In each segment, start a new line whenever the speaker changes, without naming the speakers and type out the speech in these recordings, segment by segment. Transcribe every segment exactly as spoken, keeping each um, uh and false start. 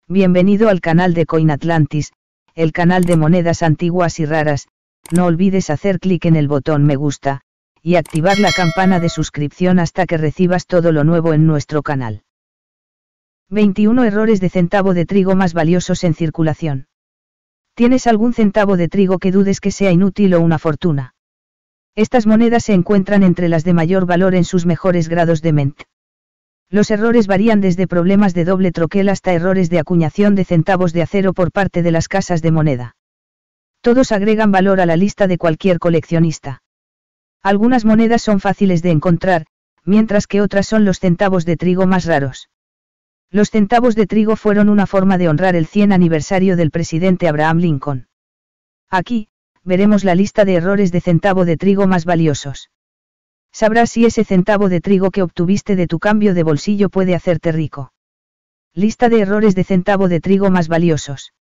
Bienvenido al canal de Coin Atlantis, el canal de monedas antiguas y raras. No olvides hacer clic en el botón me gusta, y activar la campana de suscripción hasta que recibas todo lo nuevo en nuestro canal. veintiuno errores de centavo de trigo más valiosos en circulación. ¿Tienes algún centavo de trigo que dudes que sea inútil o una fortuna? Estas monedas se encuentran entre las de mayor valor en sus mejores grados de ment. Los errores varían desde problemas de doble troquel hasta errores de acuñación de centavos de acero por parte de las casas de moneda. Todos agregan valor a la lista de cualquier coleccionista. Algunas monedas son fáciles de encontrar, mientras que otras son los centavos de trigo más raros. Los centavos de trigo fueron una forma de honrar el cien aniversario del presidente Abraham Lincoln. Aquí, veremos la lista de errores de centavo de trigo más valiosos. Sabrás si ese centavo de trigo que obtuviste de tu cambio de bolsillo puede hacerte rico. Lista de errores de centavo de trigo más valiosos.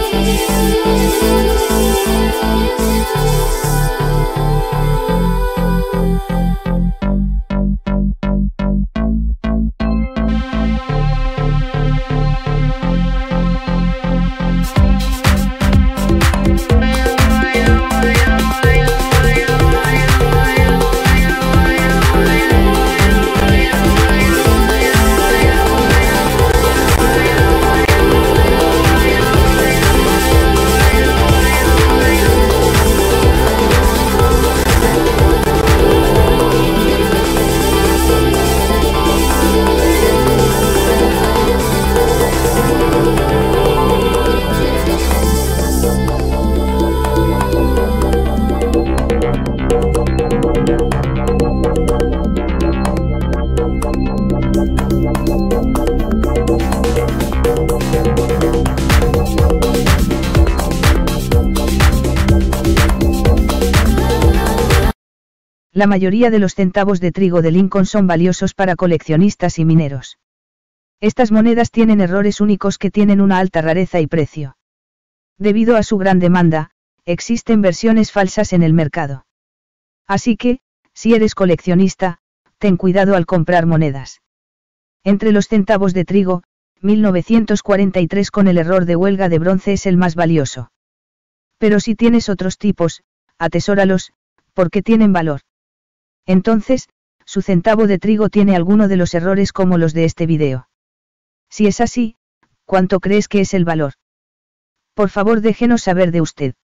La mayoría de los centavos de trigo de Lincoln son valiosos para coleccionistas y mineros. Estas monedas tienen errores únicos que tienen una alta rareza y precio. Debido a su gran demanda, existen versiones falsas en el mercado. Así que, si eres coleccionista, ten cuidado al comprar monedas. Entre los centavos de trigo, mil novecientos cuarenta y tres con el error de huelga de bronce es el más valioso. Pero si tienes otros tipos, atesóralos, porque tienen valor. Entonces, su centavo de trigo tiene alguno de los errores como los de este video. Si es así, ¿cuánto crees que es el valor? Por favor déjenos saber de usted.